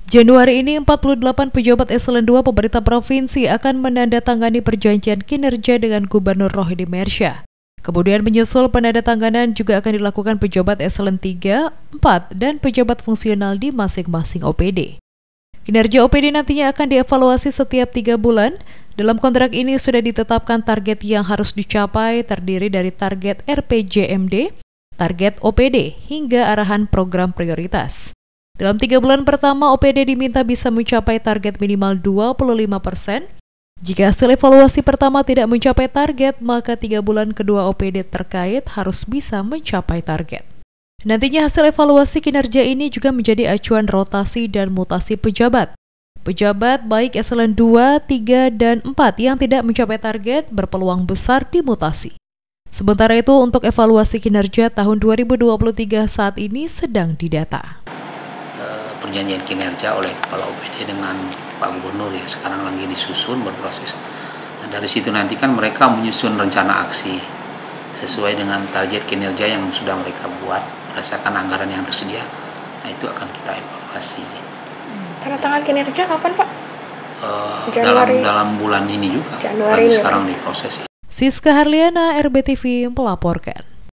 Januari ini 48 pejabat eselon 2 pemerintah provinsi akan menandatangani perjanjian kinerja dengan Gubernur Rohidi Mersya. Kemudian menyusul penandatanganan juga akan dilakukan pejabat eselon 3, 4, dan pejabat fungsional di masing-masing OPD. Kinerja OPD nantinya akan dievaluasi setiap 3 bulan. Dalam kontrak ini sudah ditetapkan target yang harus dicapai terdiri dari target RPJMD, target OPD, hingga arahan program prioritas. Dalam 3 bulan pertama, OPD diminta bisa mencapai target minimal 25%. Jika hasil evaluasi pertama tidak mencapai target, maka 3 bulan kedua OPD terkait harus bisa mencapai target. Nantinya hasil evaluasi kinerja ini juga menjadi acuan rotasi dan mutasi pejabat. Pejabat baik eselon 2, 3, dan 4 yang tidak mencapai target berpeluang besar dimutasi. Sementara itu, untuk evaluasi kinerja tahun 2023 saat ini sedang didata. Perjanjian kinerja oleh Kepala OPD dengan Pak Gubernur ya sekarang lagi disusun berproses. Nah, dari situ nanti kan mereka menyusun rencana aksi sesuai dengan target kinerja yang sudah mereka buat berdasarkan anggaran yang tersedia. Nah, itu akan kita evaluasi. Tanda tangan kinerja kapan, Pak? Dalam bulan ini juga. Januari lagi sekarang diproses. Siska Harliana, RBTV melaporkan.